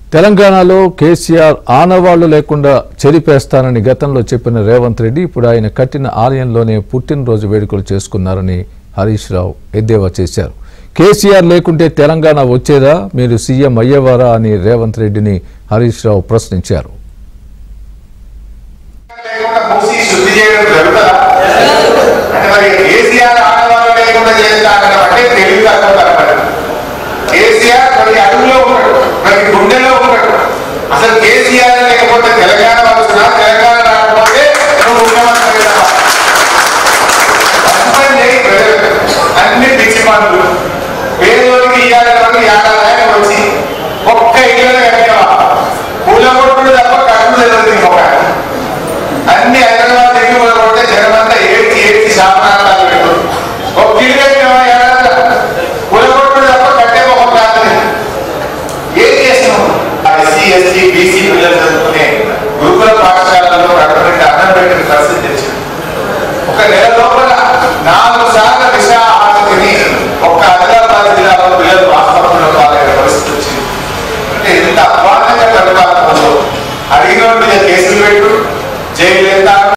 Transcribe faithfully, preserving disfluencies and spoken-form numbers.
తెలంగాణలో కేసీఆర్ ఆనవాళ్లు లేకుండా చెరిపేస్తానని గతంలో చెప్పిన రేవంత్ రెడ్డి ఇప్పుడు ఆయన కట్టిన ఆలయంలోనే పుట్టినరోజు వేడుకలు చేసుకున్నారని హరీష్ రావు ఎద్దేవా చేశారు. కేసీఆర్ లేకుంటే తెలంగాణ వచ్చేదా, మీరు సీఎం అయ్యేవారా అని రేవంత్ రెడ్డిని హరీష్ రావు ప్రశ్నించారు. అసలు కేసీఆర్ లేకపోతే తెలంగాణ వస్తున్నా, తెలంగాణ రాకపోతే ముఖ్యమంత్రి అన్ని పిచ్చి పనులు పేదోడికి ఇవ్వాలని ఏడాది వచ్చి ఒక్క ఇళ్ళలో కట్టావా పూల కొట్టుడు తప్ప కట్టు తెలియదు. ఒక అన్ని హైదరాబాద్ తిరిగి కొడితే జనమంతా ఏడ్చి ఏడ్చి శాపనార్థాలు పెట్టు. ఒక ఇల్లు కట్టావా ఏడాది పూల కొట్టుడు తప్ప కట్టే ఒక ప్రాంతం ఏం చేస్తున్నాం? ఎస్సీ ఎస్టీ బీసీ పిల్లలు చదువుకునే గురుకుల పాఠశాలలో అటువంటి అన్నం పెట్టిన పరిస్థితి తెచ్చింది. ఒక నెల లోపల నాలుగు సార్లు విష ఆహారం తిని ఒక్క ఆదిలాబాద్ జిల్లాలో పిల్లలు వాస్తవంలో పాల్గొనే పరిస్థితి వచ్చింది. అంటే ఎంత అపారంగా పరిపాలన అడిగిన మీద కేసులు పెట్టు, జైలు ఎంత